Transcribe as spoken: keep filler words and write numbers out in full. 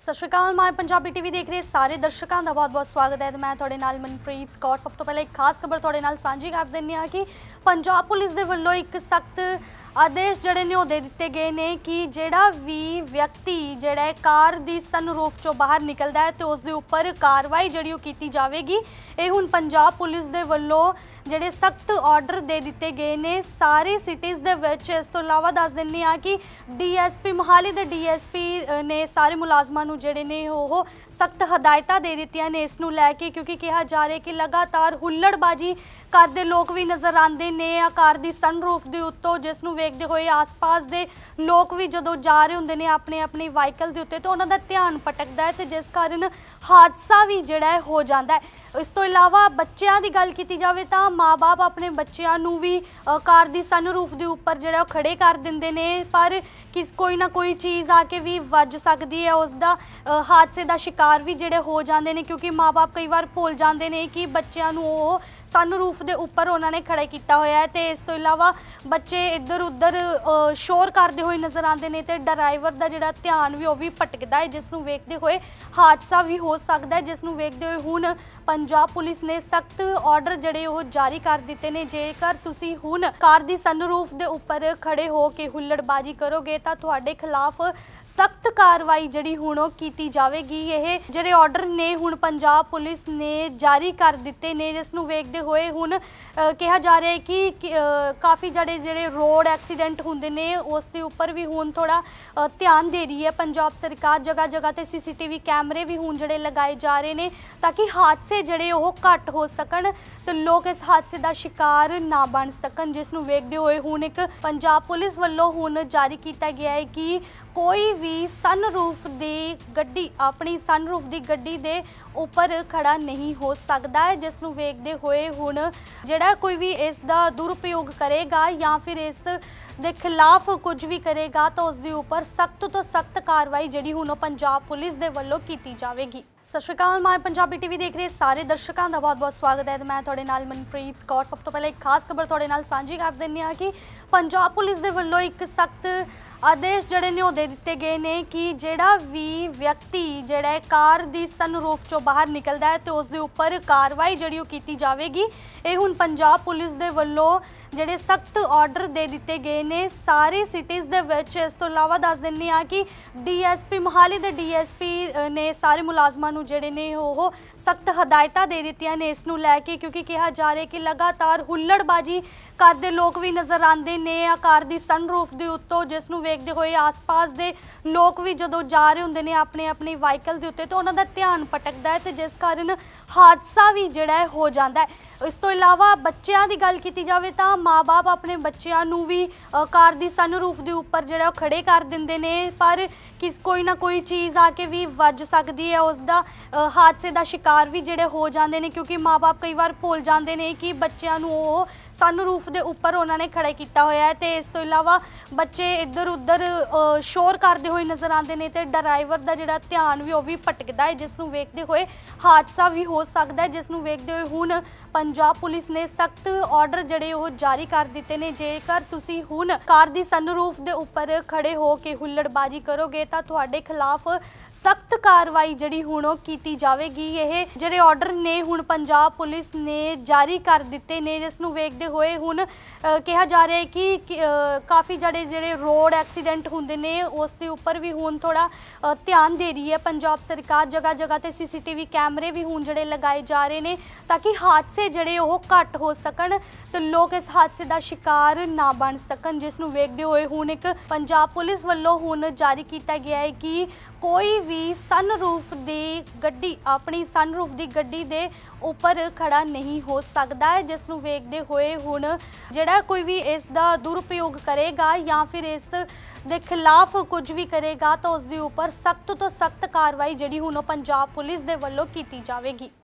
सत श्री अकाल। My Punjabi TV देख रहे सारे दर्शकों का बहुत बहुत स्वागत है। तो मैं थोड़े नाल मनप्रीत कौर। सब तो पहले एक खास खबर थोड़े नाल साझी कर देनी आ कि पंजाब पुलिस दे वल्लों एक सख्त आदेश जड़े ने दे दिते गए ने कि जेड़ा भी व्यक्ति जेड़ा कार दी सनरूफ चो बाहर निकलता है तो उसके उपर कार्रवाई जड़ी की जाएगी। ये हुण पंजाब पुलिस दे वल्लों ਜਿਹੜੇ सख्त ऑर्डर दे दिते गए ने सारी सिटीज़ दे विच। इस तो इलावा दस दिंदी आ कि डी एस पी मोहाली दे डी एस पी ने सारे मुलाजमां नूं जिहड़े ने ओह सख्त हदायतां दे दित्तियां ने इस नूं लैके, क्योंकि कहा जा रहा है कि लगातार हुल्लड़बाजी करदे लोग भी नज़र आते हैं कार दी सनरूफ दे उत्तों, जिस नूं वेखदे होए आस पास दे लोग भी जदों जा रहे हुंदे ने अपने अपने वाहीकल दे उत्ते तो उन्हां दा ध्यान भटकदा है, ते जिस कारण हादसा भी जिहड़ा है हो जांदा है। इस तो इलावा बच्चों की गल की जाए तो माँ बाप अपने बच्चों नूं भी कार दी सनरूफ के उपर जो खड़े कर देंगे ने, पर किस कोई ना कोई चीज़ आके भी वज सकती है, उसका हादसे का शिकार भी जोड़े हो जाते हैं, क्योंकि माँ बाप कई बार भुल जाते हैं कि बच्चों नूं सनरूफ के उपर उन्होंने खड़ा किया होया है। तो इस तो इलावा बच्चे इधर उधर शोर करते हुए नज़र आते हैं, तो ड्राइवर का जोड़ा ध्यान भी वह भी भटकता है, जिसनों वेखते हुए हादसा भी हो सकता है, जिसनों वेखते हुए हुण पंजाब पुलिस ने सख्त ऑर्डर जड़े वो जारी कर दिते ने। जेकर तुसी हुण कार दी सनरूफ के उपर खड़े हो के हुल्लड़बाजी करोगे तो तुहाडे खिलाफ सख्त कार्रवाई जड़ी हुण की जाएगी। ये ਜਿਹੜੇ ऑर्डर ने हुण पंजाब पुलिस ने जारी कर दिते ने, जिसनों वेखते हुए हुण कहा जा रहा है कि काफ़ी जड़े ਜਿਹੜੇ रोड एक्सीडेंट होंदे ने उस दे उपर भी हुण थोड़ा ध्यान दे रही है पंजाब सरकार। जगह जगह ते सी सी टी वी कैमरे भी हुण जड़े लगाए जा रहे हैं ताकि हादसे जड़े वो घट हो सकन तो लोग इस हादसे का शिकार ना बन सकन, जिसनों वेखते हुए हुण एक पंजाब पुलिस वालों हुण जारी किया गया है कि कोई भी सनरूफ दी गड्डी अपनी सनरूफ दी गड्डी दे उपर खड़ा नहीं हो सकता है, जिसनों वेखते हुए हुण जिहड़ा कोई भी इस दा दुरुपयोग करेगा या फिर इस दे खिलाफ कुछ भी करेगा तो उसके उपर सख्त तो सख्त कार्रवाई जिहड़ी हुण पंजाब पुलिस दे वल्लों की जाएगी। सत श्री अकाल। माय पंजाबी टीवी देख रहे सारे दर्शकों का बहुत बहुत स्वागत है। तो मैं थोड़े नाल मनप्रीत कौर। सब तो पहले एक खास खबर थोड़े नाल साझी कर देनी आ कि पंजाब पुलिस दे वल्लों एक सख्त आदेश जड़े ने दे दिते गए ने कि जेड़ा भी व्यक्ति जेड़ा कार दी सनरूफ चो बाहर निकलता है तो उसके उपर कार्रवाई जड़ी की जाएगी। ये हुण पंजाब पुलिस दे वल्लों ਜਿਹੜੇ सख्त ऑर्डर दे दिते गए ने सारी सिटीज़ दे विच। इस तो इलावा दस दिंदी आ कि डी एस पी मोहाली दे डी एस पी ने सारे मुलाजमां नूं जिहड़े ने ओह सख्त हदायतां दे दित्तियां ने इस नूं लैके, क्योंकि कहा जा रहा है कि लगातार हुल्लड़बाजी करदे लोग भी नज़र आते हैं कार दी सनरूफ के उत्तों, जिसनों वेखते हुए आस पास दे लोग भी जदों जा रहे हुंदे ने अपने अपने वाहीकल दे उत्ते तो उन्हां दा ध्यान भटकदा है, तो जिस कारण हादसा भी जिहड़ा हो जाता है। इस तो इलावा बच्चों की गल की जाए तो माँ बाप अपने बच्चों नूं भी कार दी सनरूफ के उपर जो खड़े कर देंगे ने, पर किस कोई ना कोई चीज़ आके भी वज सकती है, उसका हादसे का शिकार भी जोड़े हो जाते हैं, क्योंकि माँ बाप कई बार भुल जाते हैं कि बच्चों नूं सनरूफ के उपर उन्होंने खड़ा किया होया है। तो इस तो इलावा बच्चे इधर उधर शोर करते हुए नज़र आते हैं, तो ड्राइवर का जोड़ा ध्यान भी वह भी भटकता है, जिसनों वेखते हुए हादसा भी हो सकता है, जिसनों वेखते हुए हुण पंजाब पुलिस ने सख्त ऑर्डर जड़े वो जारी कर दिते ने। जेकर तुसी हुण कार दी सनरूफ के उपर खड़े हो के हुल्लड़बाजी करोगे तो तुहाडे खिलाफ सख्त कार्रवाई जड़ी हुण की जाएगी। ये ਜਿਹੜੇ ऑर्डर ने हुण पंजाब पुलिस ने जारी कर दिते ने, जिसनों वेखते हुए हुण कहा जा रहा है कि काफ़ी जड़े ਜਿਹੜੇ रोड एक्सीडेंट होंदे ने उस दे उपर भी हुण थोड़ा ध्यान दे रही है पंजाब सरकार। जगह जगह ते सी सी टी वी कैमरे भी हुण जड़े लगाए जा रहे हैं ताकि हादसे जड़े वो घट हो सकन तो लोग इस हादसे का शिकार ना बन सकन, जिसनों वेखते हुए हुण एक पंजाब पुलिस वालों हुण जारी किया गया है कि कोई भी सनरूफ दी गड्डी अपनी सनरूफ की गड्डी दे उपर खड़ा नहीं हो सकता है, जिसनों वेखते हुए हुण जिहड़ा कोई भी इस दा दुरुपयोग करेगा या फिर इस दे खिलाफ कुछ भी करेगा तो उसके उपर सख्त तो सख्त कार्रवाई जिहड़ी हुण पंजाब पुलिस दे वल्लों की जाएगी।